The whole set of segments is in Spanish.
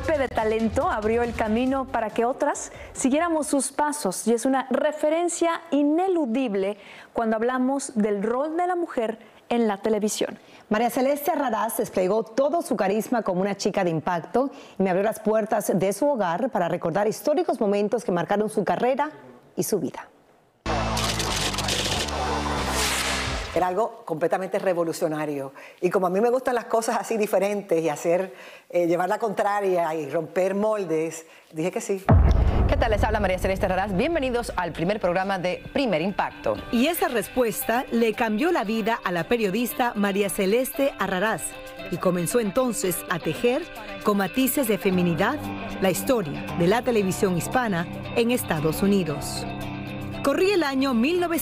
golpe de talento abrió el camino para que otras siguiéramos sus pasos y es una referencia ineludible cuando hablamos del rol de la mujer en la televisión. María Celeste Arrarás desplegó todo su carisma como una chica de impacto y me abrió las puertas de su hogar para recordar históricos momentos que marcaron su carrera y su vida. Era algo completamente revolucionario. Y como a mí me gustan las cosas así diferentes y llevar la contraria y romper moldes, dije que sí. ¿Qué tal? Les habla María Celeste Arrarás. Bienvenidos al primer programa de Primer Impacto. Y esa respuesta le cambió la vida a la periodista María Celeste Arrarás y comenzó entonces a tejer con matices de feminidad la historia de la televisión hispana en Estados Unidos. Corría el año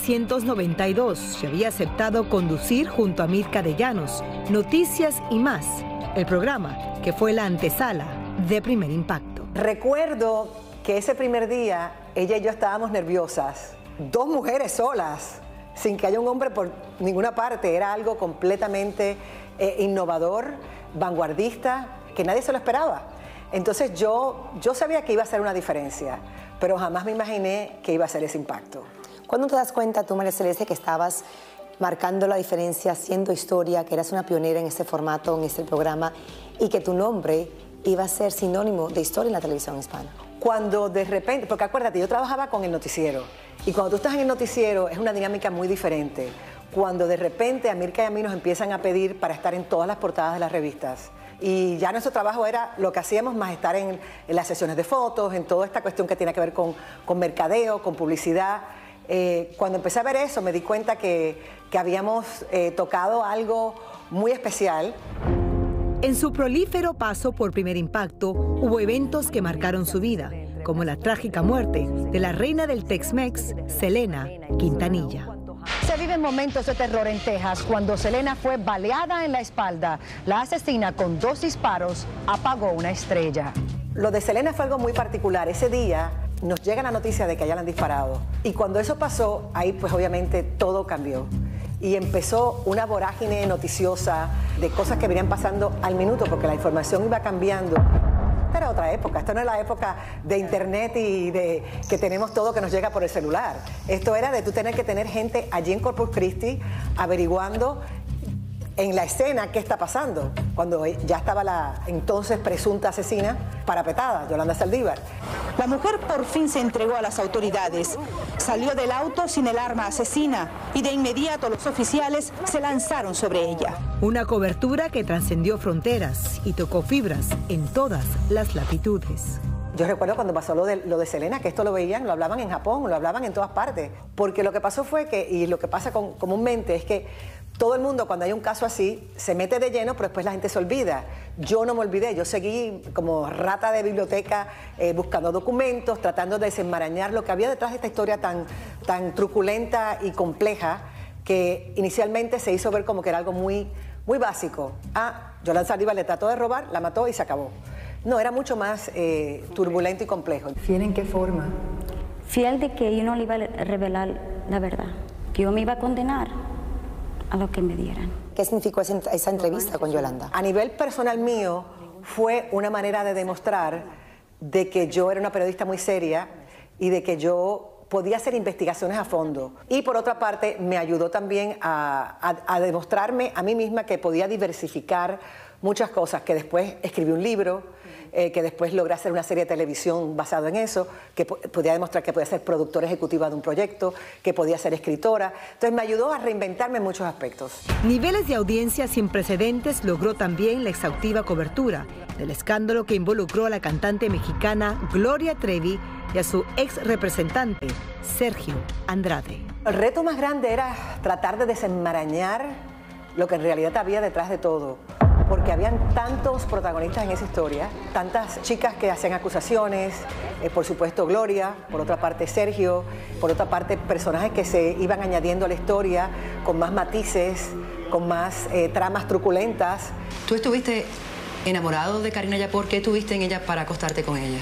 1992. Se había aceptado conducir junto a Mirka de Llanos Noticias y Más, el programa que fue la antesala de Primer Impacto. Recuerdo que ese primer día ella y yo estábamos nerviosas. Dos mujeres solas, sin que haya un hombre por ninguna parte. Era algo completamente innovador, vanguardista, que nadie se lo esperaba. Entonces yo sabía que iba a ser una diferencia, pero jamás me imaginé que iba a ser ese impacto. ¿Cuándo te das cuenta tú, María Celeste, que estabas marcando la diferencia, haciendo historia, que eras una pionera en este formato, en este programa, y que tu nombre iba a ser sinónimo de historia en la televisión hispana? Cuando de repente, porque acuérdate, yo trabajaba con el noticiero, y cuando tú estás en el noticiero es una dinámica muy diferente. Cuando de repente a Mirka y a mí nos empiezan a pedir para estar en todas las portadas de las revistas, y ya nuestro trabajo era lo que hacíamos más estar en las sesiones de fotos, en toda esta cuestión que tiene que ver con mercadeo, con publicidad. Cuando empecé a ver eso me di cuenta que habíamos tocado algo muy especial. En su prolífero paso por Primer Impacto hubo eventos que marcaron su vida, como la trágica muerte de la reina del Tex-Mex, Selena Quintanilla. Se viven momentos de terror en Texas cuando Selena fue baleada en la espalda. La asesina con 2 disparos apagó una estrella. Lo de Selena fue algo muy particular. Ese día nos llega la noticia de que a ella la han disparado. Y cuando eso pasó, ahí pues obviamente todo cambió. Y empezó una vorágine noticiosa de cosas que venían pasando al minuto porque la información iba cambiando. Esta era otra época, esta no es la época de internet y de que tenemos todo que nos llega por el celular. Esto era de tú tener que tener gente allí en Corpus Christi averiguando en la escena qué está pasando, cuando ya estaba la entonces presunta asesina parapetada, Yolanda Saldívar. La mujer por fin se entregó a las autoridades. Salió del auto sin el arma asesina y de inmediato los oficiales se lanzaron sobre ella. Una cobertura que trascendió fronteras y tocó fibras en todas las latitudes. Yo recuerdo cuando pasó lo de Selena, que esto lo veían, lo hablaban en Japón, lo hablaban en todas partes. Porque lo que pasó fue que, y lo que pasa comúnmente es que todo el mundo cuando hay un caso así se mete de lleno, pero después la gente se olvida. Yo no me olvidé, yo seguí como rata de biblioteca buscando documentos, tratando de desenmarañar lo que había detrás de esta historia tan truculenta y compleja que inicialmente se hizo ver como que era algo muy, muy básico. Yolanda Saldívar le trató de robar, la mató y se acabó. No, era mucho más turbulento y complejo. ¿Fiel en qué forma? Fiel de que yo no le iba a revelar la verdad, que yo me iba a condenar a lo que me dieran. ¿Qué significó esa entrevista con Yolanda? A nivel personal mío, fue una manera de demostrar de que yo era una periodista muy seria y de que yo podía hacer investigaciones a fondo. Y por otra parte, me ayudó también a demostrarme a mí misma que podía diversificar muchas cosas, que después escribí un libro, que después logré hacer una serie de televisión basado en eso, que podía demostrar que podía ser productora ejecutiva de un proyecto, que podía ser escritora. Entonces me ayudó a reinventarme en muchos aspectos. Niveles de audiencia sin precedentes logró también la exhaustiva cobertura del escándalo que involucró a la cantante mexicana Gloria Trevi y a su ex representante, Sergio Andrade. El reto más grande era tratar de desenmarañar lo que en realidad había detrás de todo. Porque habían tantos protagonistas en esa historia, tantas chicas que hacían acusaciones, por supuesto Gloria, por otra parte Sergio, por otra parte personajes que se iban añadiendo a la historia con más matices, con más tramas truculentas. ¿Tú estuviste enamorado de Karina Yapor? ¿Qué tuviste en ella para acostarte con ella?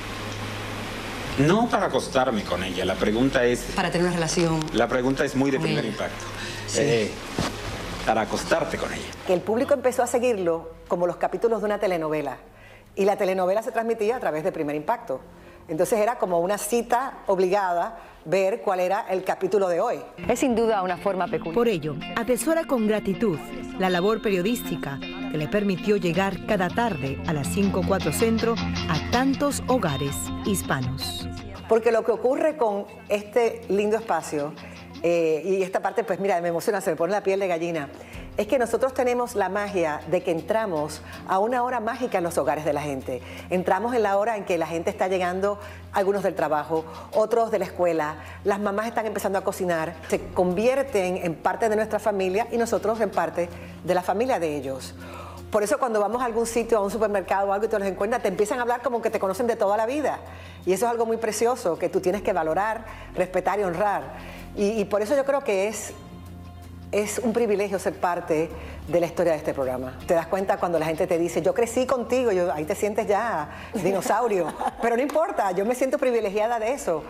No para acostarme con ella, la pregunta es... Para tener una relación. La pregunta es muy de Primer Impacto. Sí. Para acostarte con ella. Que el público empezó a seguirlo como los capítulos de una telenovela. y la telenovela se transmitía a través de Primer Impacto. Entonces era como una cita obligada ver cuál era el capítulo de hoy. Es sin duda una forma peculiar. Por ello, atesora con gratitud la labor periodística que le permitió llegar cada tarde a las 5:04 Centro a tantos hogares hispanos. Porque lo que ocurre con este lindo espacio, y esta parte, pues mira, me emociona, se me pone la piel de gallina, es que nosotros tenemos la magia de que entramos a una hora mágica en los hogares de la gente. Entramos en la hora en que la gente está llegando, algunos del trabajo, otros de la escuela, las mamás están empezando a cocinar, se convierten en parte de nuestra familia y nosotros en parte de la familia de ellos. Por eso cuando vamos a algún sitio, a un supermercado o algo y te los encuentras, te empiezan a hablar como que te conocen de toda la vida. Y eso es algo muy precioso que tú tienes que valorar, respetar y honrar. Y por eso yo creo que es un privilegio ser parte de la historia de este programa. Te das cuenta cuando la gente te dice, yo crecí contigo, ahí te sientes ya dinosaurio. Pero no importa, yo me siento privilegiada de eso.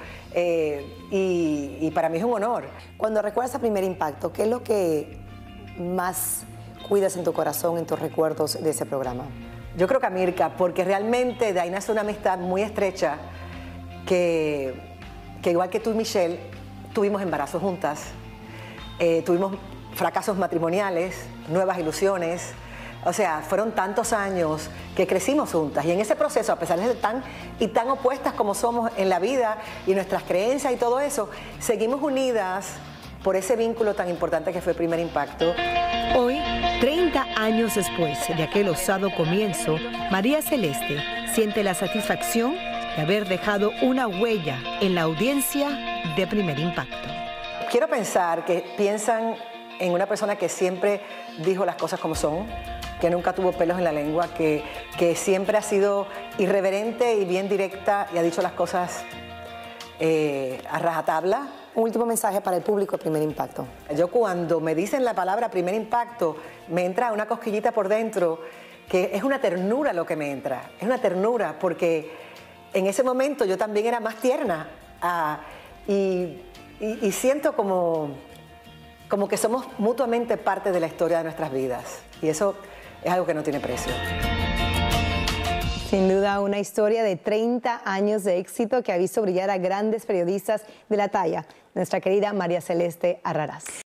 Y para mí es un honor. Cuando recuerdas a Primer Impacto, ¿qué es lo que más cuidas en tu corazón, en tus recuerdos de ese programa? Yo creo que a Mirka, porque realmente de ahí nace una amistad muy estrecha que igual que tú y Michelle, tuvimos embarazos juntas, tuvimos fracasos matrimoniales, nuevas ilusiones. O sea, fueron tantos años que crecimos juntas y en ese proceso, a pesar de ser tan opuestas como somos en la vida y nuestras creencias y todo eso, seguimos unidas por ese vínculo tan importante que fue Primer Impacto. Hoy, 30 años después de aquel osado comienzo, María Celeste siente la satisfacción de haber dejado una huella en la audiencia de Primer Impacto. Quiero pensar que piensan en una persona que siempre dijo las cosas como son, que nunca tuvo pelos en la lengua, que siempre ha sido irreverente y bien directa y ha dicho las cosas a rajatabla. Un último mensaje para el público de Primer Impacto. Yo cuando me dicen la palabra Primer Impacto, me entra una cosquillita por dentro, que es una ternura lo que me entra. Es una ternura porque en ese momento yo también era más tierna y siento como que somos mutuamente parte de la historia de nuestras vidas. Y eso es algo que no tiene precio. Sin duda, una historia de 30 años de éxito que ha visto brillar a grandes periodistas de la talla, nuestra querida María Celeste Arrarás.